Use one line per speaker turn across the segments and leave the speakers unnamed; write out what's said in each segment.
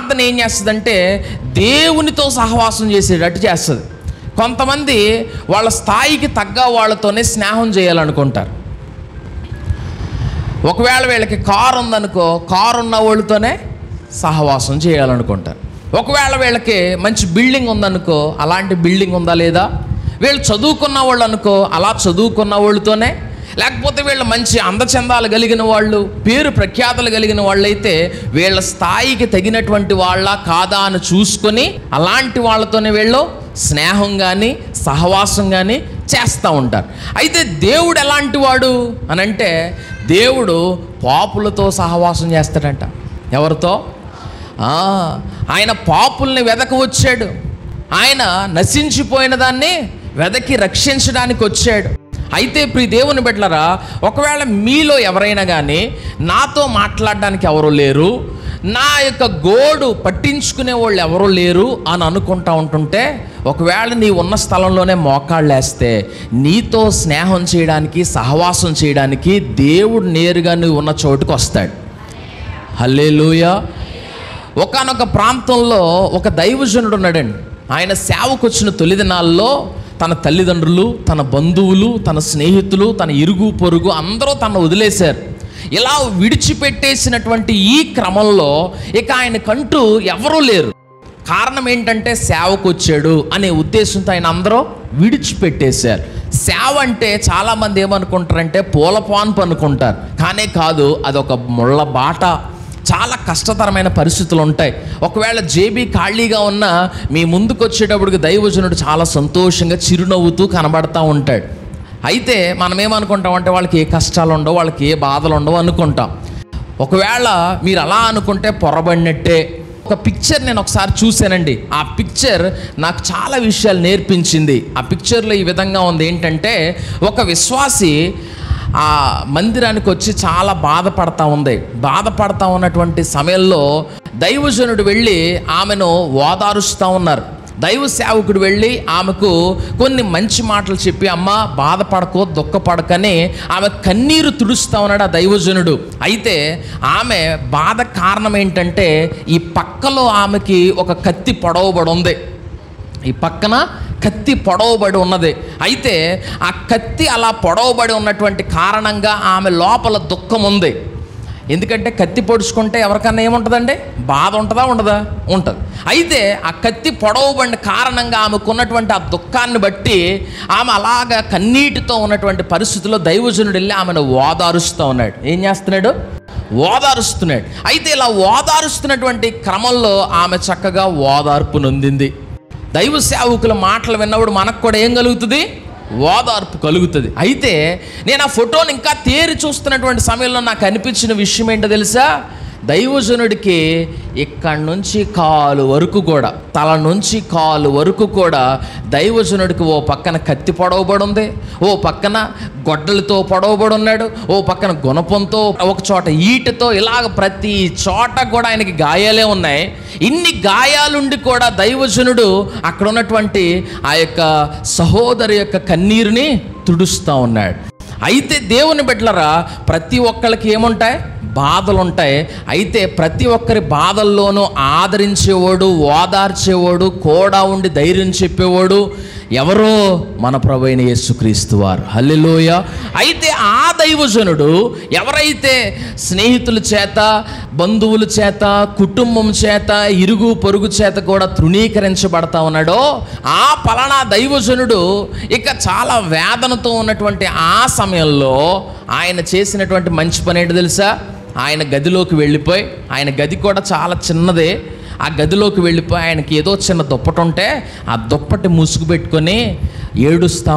ప్రార్థన ఏం చేస్తుందంటే దేవునితో సహవాసం చేసేటట్టు చేస్తుంది. కొంతమంది వాళ్ళ స్థాయికి తగ్గ వాళ్ళతోనే స్నేహం చేయాలనుకుంటారు. ఒకవేళ వీళ్ళకి కారు ఉందనుకో, కారు ఉన్న వాళ్ళతోనే సహవాసం చేయాలనుకుంటారు. ఒకవేళ వీళ్ళకి మంచి బిల్డింగ్ ఉందనుకో, అలాంటి బిల్డింగ్ ఉందా లేదా, వీళ్ళు చదువుకున్న వాళ్ళు అనుకో, అలా చదువుకున్న వాళ్ళతోనే, లేకపోతే వీళ్ళు మంచి అందచందాలు కలిగిన వాళ్ళు, పేరు ప్రఖ్యాతలు కలిగిన వాళ్ళైతే వీళ్ళ స్థాయికి తగినటువంటి వాళ్ళ కాదా అని చూసుకొని అలాంటి వాళ్ళతోనే వీళ్ళు స్నేహం కానీ సహవాసం కానీ చేస్తూ ఉంటారు. అయితే దేవుడు ఎలాంటి వాడు అని అంటే, దేవుడు పాపులతో సహవాసం చేస్తాడంట. ఎవరితో? ఆయన పాపుల్ని వెదక వచ్చాడు. ఆయన నశించిపోయిన దాన్ని వెదకి రక్షించడానికి వచ్చాడు. అయితే ప్రియ దేవుని బిడ్డలారా, ఒకవేళ మీలో ఎవరైనా కానీ నాతో మాట్లాడడానికి ఎవరు లేరు, నా యొక్క గోడు పట్టించుకునే వాళ్ళు ఎవరు లేరు అని అనుకుంటా ఉంటుంటే, ఒకవేళ నీ ఉన్న స్థలంలోనే మోకాళ్ళు వేస్తే నీతో స్నేహం చేయడానికి సహవాసం చేయడానికి దేవుడు నేరుగా నువ్వు ఉన్న చోటుకు వస్తాడు. హల్లెలూయా. ఒకానొక ప్రాంతంలో ఒక దైవజనుడు ఉన్నాడండి. ఆయన సేవకు వచ్చిన తొలి దినాల్లో తన తల్లిదండ్రులు, తన బంధువులు, తన స్నేహితులు, తన ఇరుగు పొరుగు అందరూ తను వదిలేశారు. ఇలా విడిచిపెట్టేసినటువంటి ఈ క్రమంలో ఇక ఆయనకంటూ ఎవరూ లేరు. కారణం ఏంటంటే సేవకు వచ్చాడు అనే ఉద్దేశంతో ఆయన అందరూ విడిచిపెట్టేశారు. సేవ అంటే చాలామంది ఏమనుకుంటారంటే పూలపాన్పు అనుకుంటారు, కానీ కాదు, అదొక ముళ్ళ బాట. చాలా కష్టతరమైన పరిస్థితులు ఉంటాయి. ఒకవేళ జేబీ ఖాళీగా ఉన్నా మీ ముందుకు వచ్చేటప్పటికి దైవజనుడు చాలా సంతోషంగా చిరునవ్వుతూ కనబడతా ఉంటాడు. అయితే మనం ఏమనుకుంటాం అంటే వాళ్ళకి ఏ కష్టాలు ఉండవు, వాళ్ళకి ఏ బాధలు ఉండవు అనుకుంటాం. ఒకవేళ మీరు అలా అనుకుంటే పొరబడినట్టే. ఒక పిక్చర్ నేను ఒకసారి చూశానండి. ఆ పిక్చర్ నాకు చాలా విషయాలు నేర్పించింది. ఆ పిక్చర్లో ఈ విధంగా ఉంది. ఏంటంటే ఒక విశ్వాసి ఆ మందిరానికి వచ్చి చాలా బాధపడతా ఉన్నటువంటి సమయంలో దైవజనుడు వెళ్ళి ఆమెను ఓదారుస్తూ ఉన్నారు. దైవ సేవకుడు వెళ్ళి ఆమెకు కొన్ని మంచి మాటలు చెప్పి, అమ్మ బాధపడకో, దుఃఖపడకని ఆమె కన్నీరు తుడుస్తూ ఉన్నాడు ఆ దైవజనుడు. అయితే ఆమె బాధ కారణం ఏంటంటే ఈ పక్కలో ఆమెకి ఒక కత్తి పొడవబడి ఉంది. ఈ పక్కన కత్తి పొడవబడి ఉన్నది. అయితే ఆ కత్తి అలా పొడవబడి ఉన్నటువంటి కారణంగా ఆమె లోపల దుఃఖం ఉంది. ఎందుకంటే కత్తి పొడుచుకుంటే ఎవరికన్నా ఏముంటుందండి? బాధ ఉంటుందా? ఉండదా? ఉంటుంది. అయితే ఆ కత్తి పొడవబడిన కారణంగా ఆమెకున్నటువంటి ఆ దుఃఖాన్ని బట్టి ఆమె అలాగా కన్నీటితో ఉన్నటువంటి పరిస్థితుల్లో దైవజనుడు వెళ్ళి ఆమెను ఓదారుస్తూ ఉన్నాడు. ఏం చేస్తున్నాడు? ఓదారుస్తున్నాడు. అయితే ఇలా ఓదారుస్తున్నటువంటి క్రమంలో ఆమె చక్కగా ఓదార్పు నొందింది. దైవ సేవకుల మాటలు విన్నప్పుడు మనకు కూడా ఏం కలుగుతుంది? ఓదార్పు కలుగుతుంది. అయితే నేను ఆ ఫోటోని ఇంకా తేరి చూస్తున్నటువంటి సమయంలో నాకు అనిపించిన విషయం ఏంటో తెలుసా? దైవజనుడికి ఇక్కడి నుంచి కాలు వరకు కూడా, తల నుంచి కాలు వరకు కూడా దైవజనుడికి ఓ పక్కన కత్తి పొడవబడి ఉంది, ఓ పక్కన గొడ్డలతో పొడవబడి ఉన్నాడు, ఓ పక్కన గుణపంతో, ఒక చోట ఈటతో, ఇలాగ ప్రతి చోట కూడా ఆయనకి గాయాలే ఉన్నాయి. ఇన్ని గాయాలుండి కూడా దైవజనుడు అక్కడ ఉన్నటువంటి ఆ యొక్క సహోదరి యొక్క కన్నీరుని తుడుస్తూ ఉన్నాడు. అయితే దేవుని బిడ్డలారా, ప్రతి ఒక్కరికి ఏముంటాయి? బాధలు ఉంటాయి. అయితే ప్రతి ఒక్కరి బాధల్లోనూ ఆదరించేవాడు, ఓదార్చేవాడు, కూడా ఉండి ధైర్యం చెప్పేవాడు ఎవరో? మన ప్రభువైన యేసుక్రీస్తు వారు. హల్లెలూయా. అయితే ఆ దైవజనుడు ఎవరైతే స్నేహితుల చేత, బంధువుల చేత, కుటుంబం చేత, ఇరుగు పొరుగు చేత కూడా తృణీకరించబడతా ఉన్నాడో, ఆ పలానా దైవజనుడు ఇక చాలా వేదనతో ఉన్నటువంటి ఆ సమయంలో ఆయన చేసినటువంటి మంచి పని ఏంటో తెలుసా? ఆయన గదిలోకి వెళ్ళిపోయి, ఆయన గది కూడా చాలా చిన్నదే, ఆ గదిలోకి వెళ్ళిపోయి ఆయనకి ఏదో చిన్న దుప్పటి ఉంటే ఆ దుప్పటి ముసుగు పెట్టుకొని ఏడుస్తూ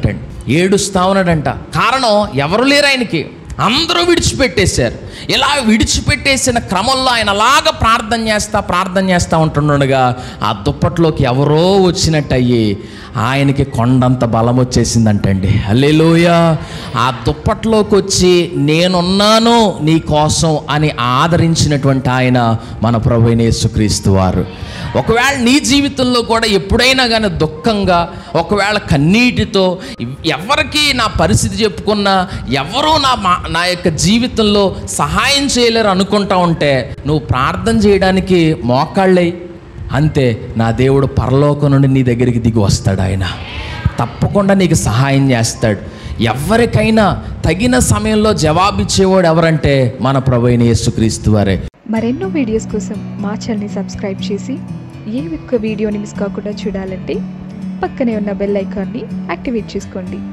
ఉన్నాడంట. కారణం ఎవరు లేరు ఆయనకి, అందరూ విడిచిపెట్టేశారు. ఇలా విడిచిపెట్టేసిన క్రమంలో ఆయన అలాగ ప్రార్థన చేస్తూ ఉంటుండగా ఆ దుప్పట్లోకి ఎవరో వచ్చినట్టు అయ్యి ఆయనకి కొండంత బలం వచ్చేసిందంటండి. హల్లెలూయా. ఆ దుప్పట్లోకి వచ్చి నేనున్నాను నీ కోసం అని ఆదరించినటువంటి ఆయన మన ప్రభువైన యేసుక్రీస్తు వారు. ఒకవేళ నీ జీవితంలో కూడా ఎప్పుడైనా కానీ దుఃఖంగా, ఒకవేళ కన్నీటితో, ఎవరికి నా పరిస్థితి చెప్పుకున్నా, ఎవరూ నా యొక్క జీవితంలో సహాయం చేయలేరు అనుకుంటా ఉంటే నువ్వు ప్రార్థన చేయడానికి మోకాళ్ళై అంతే, నా దేవుడు పరలోకం నుండి నీ దగ్గరికి దిగి వస్తాడు. ఆయన తప్పకుండా నీకు సహాయం చేస్తాడు. ఎవరికైనా తగిన సమయంలో జవాబిచ్చేవాడు ఎవరంటే మన ప్రభువైన యేసుక్రీస్తు వారే.
మరెన్నో వీడియోస్ కోసం మా ఛానల్ని సబ్స్క్రైబ్ చేసి ఏ ఒక్క వీడియోని మిస్ కాకుండా చూడాలంటే పక్కనే ఉన్న బెల్ ఐకాన్ని యాక్టివేట్ చేసుకోండి.